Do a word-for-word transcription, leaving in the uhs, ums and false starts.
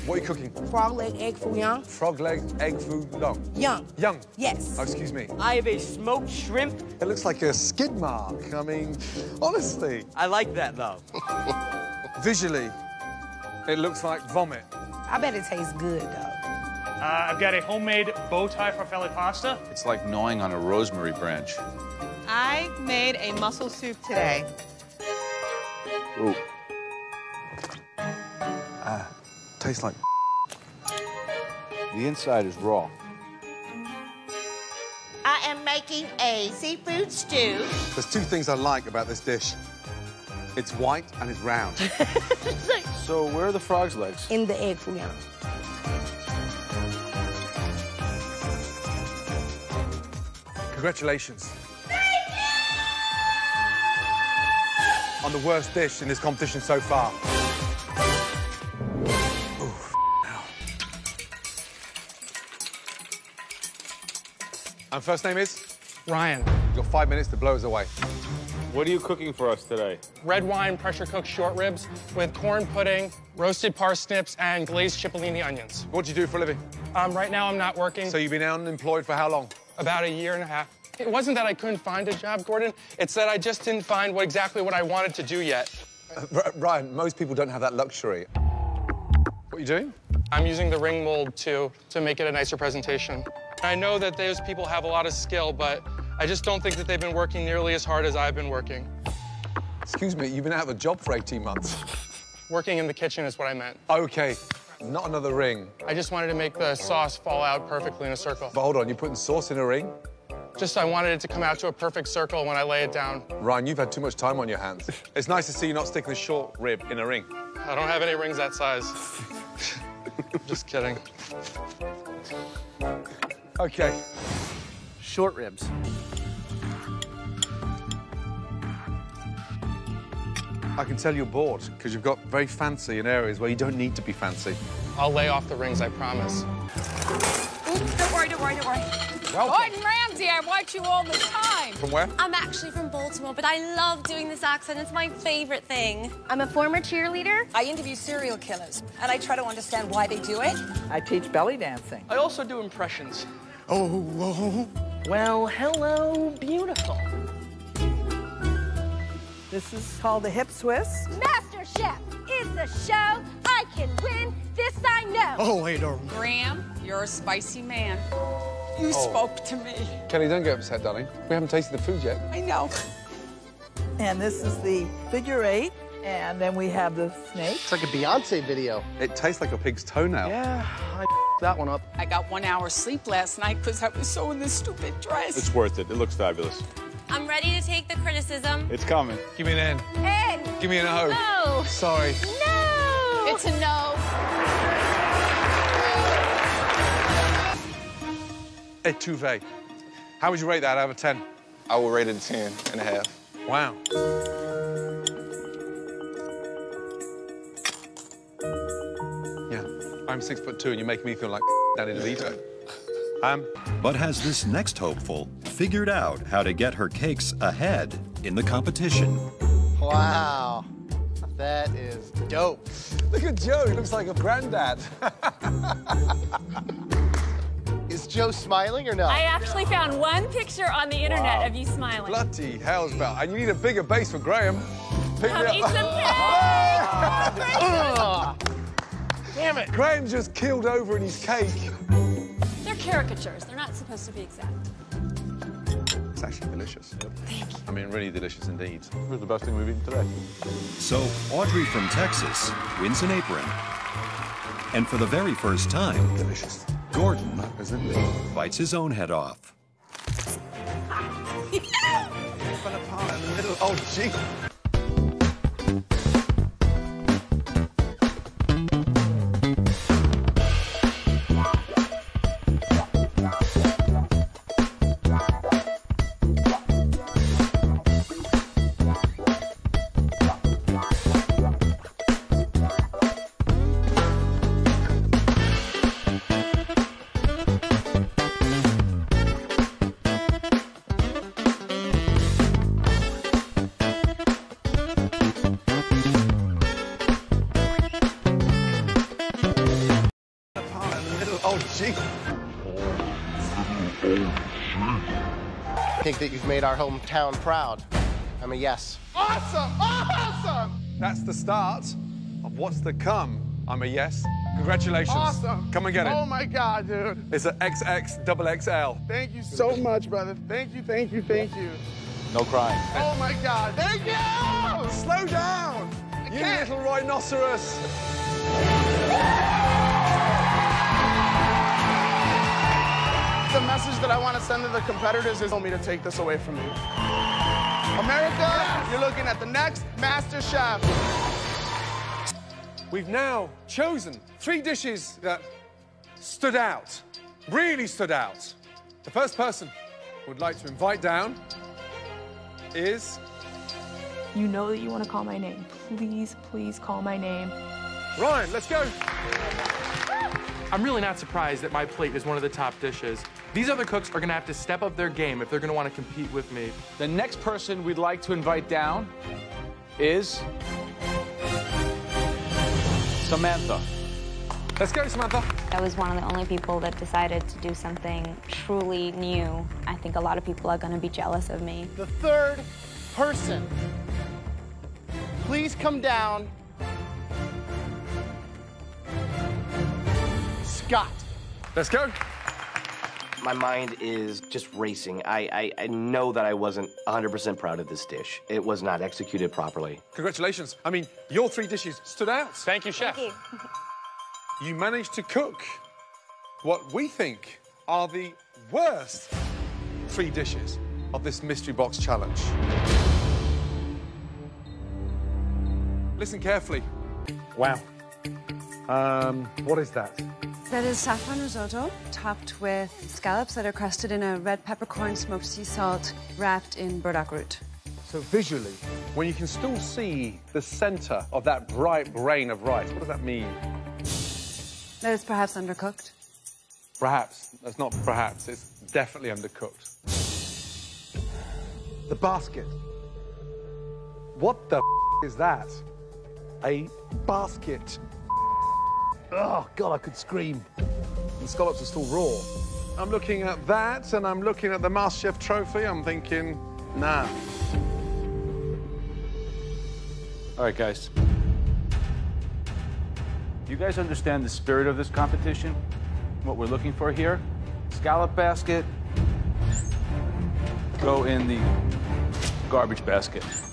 What are you cooking? Frog leg egg foo young. Frog leg egg foo young. Young. Young? Yes. Oh, excuse me. I have a smoked shrimp. It looks like a skid mark. I mean, honestly. I like that, though. Visually, it looks like vomit. I bet it tastes good, though. Uh, I've got a homemade bow tie farfalle pasta. It's like gnawing on a rosemary branch. I made a mussel soup today. Ooh. Ah, tastes like The inside is raw. I am making a seafood stew. There's two things I like about this dish. It's white and it's round. So where are the frog's legs? In the egg foo young. Congratulations. On the worst dish in this competition so far. Ooh, now. And first name is? Ryan. You've got five minutes to blow us away. What are you cooking for us today? Red wine pressure-cooked short ribs with corn pudding, roasted parsnips, and glazed cipollini onions. What do you do for a living? Um, right now, I'm not working. So you've been unemployed for how long? About a year and a half. It wasn't that I couldn't find a job, Gordon. It's that I just didn't find what, exactly what I wanted to do yet. Uh, Ryan, most people don't have that luxury. What are you doing? I'm using the ring mold to, to make it a nicer presentation. I know that those people have a lot of skill, but I just don't think that they've been working nearly as hard as I've been working. Excuse me, you've been out of a job for eighteen months. Working in the kitchen is what I meant. Okay, not another ring. I just wanted to make the sauce fall out perfectly in a circle. But hold on, you're putting sauce in a ring? Just I wanted it to come out to a perfect circle when I lay it down. Ryan, you've had too much time on your hands. It's nice to see you not sticking a short rib in a ring. I don't have any rings that size. Just kidding. Okay. Short ribs. I can tell you're bored, because you've got very fancy in areas where you don't need to be fancy. I'll lay off the rings, I promise. Ooh, don't worry, don't worry, don't worry. Welcome. Gordon Ramsay, I watch you all the time. From where? I'm actually from Baltimore, but I love doing this accent. It's my favorite thing. I'm a former cheerleader. I interview serial killers, and I try to understand why they do it. I teach belly dancing. I also do impressions. Oh, oh. Well, hello, beautiful. This is called the hip Swiss. Masterchef is the show. I can win. This I know. Oh, wait, no. Graham, you're a spicy man. You Oh. spoke to me. Kelly, don't get upset, darling. We haven't tasted the food yet. I know. And this is the figure eight. And then we have the snake. It's like a Beyonce video. It tastes like a pig's toenail. Yeah, I that one up. I got one hour's sleep last night because I was sewing this stupid dress. It's worth it. It looks fabulous. I'm ready to take the criticism. It's coming. Give me an N. N. Give me an O. No. Sorry. No. It's a no. Etouffee. How would you rate that out of ten? I will rate it a ten and a half. Wow. Yeah, I'm six foot two and you make me feel like Danny DeVito. Um, But has this next hopeful figured out how to get her cakes ahead in the competition? Wow. That is dope. Look at Joe, he looks like a granddad. Is Joe smiling or not? I actually found one picture on the internet Wow. of you smiling. Bloody hell's bell. And you need a bigger base for Graham. Pick Come me eat up. some cake. Ugh. Damn it. Graham just killed over in his cake. They're caricatures. They're not supposed to be exact. It's actually delicious. Thank you. I mean, really delicious indeed. It was the best thing we've eaten today. So Audrey from Texas wins an apron. And for the very first time, Delicious. Gordon Isn't it? bites his own head off. Fell apart in the middle. Oh, gee. Oh, gee. I think that you've made our hometown proud. I'm a yes. Awesome! Awesome! That's the start of what's to come. I'm a yes. Congratulations. Awesome. Come and get it. Oh, my God, dude. It's an X X double X L. Thank you so much, brother. Thank you, thank you, thank you. No crying. Oh, my God. Thank you! Slow down! I You can't. little rhinoceros. The message that I want to send to the competitors is told me to take this away from you. America, you're looking at the next Masterchef. We've now chosen three dishes that stood out, really stood out. The first person we'd like to invite down is... You know that you want to call my name. Please, please call my name. Ryan, let's go. I'm really not surprised that my plate is one of the top dishes. These other cooks are gonna have to step up their game if they're gonna want to compete with me. The next person we'd like to invite down is Samantha. Let's go, Samantha. I was one of the only people that decided to do something truly new. I think a lot of people are going to be jealous of me. The third person. Please come down. Scott. Let's go. My mind is just racing. I, I, I know that I wasn't one hundred percent proud of this dish. It was not executed properly. Congratulations. I mean, your three dishes stood out. Thank you, Chef. Thank you. You managed to cook what we think are the worst three dishes of this mystery box challenge. Listen carefully. Wow. Um, what is that? That is saffron risotto, topped with scallops that are crusted in a red peppercorn smoked sea salt, wrapped in burdock root. So visually, when you can still see the center of that bright grain of rice, what does that mean? That is perhaps undercooked. Perhaps. That's not perhaps. It's definitely undercooked. The basket. What the is that? A basket. Oh, God, I could scream. The scallops are still raw. I'm looking at that, and I'm looking at the Masterchef trophy. I'm thinking, nah. All right, guys. You guys understand the spirit of this competition? What we're looking for here? Scallop basket. Go in the garbage basket.